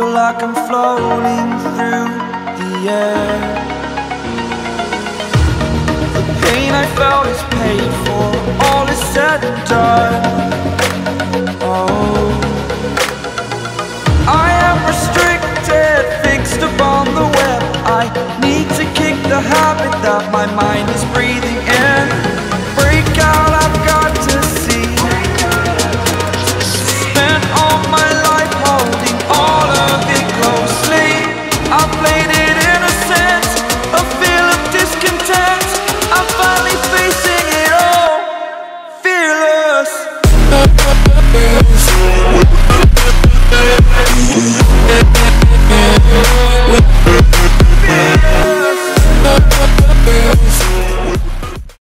feel like I'm floating through the air. The pain I felt is paid for, all is said and done. Oh, I am restricted, fixed upon the web. I need to kick the habit that my mind is breathing in. Break out, I've got to see. Spent all my life holding all of it closely. I played it innocent, a feel of discontent. I'm finally facing it all, fearless. Fearless.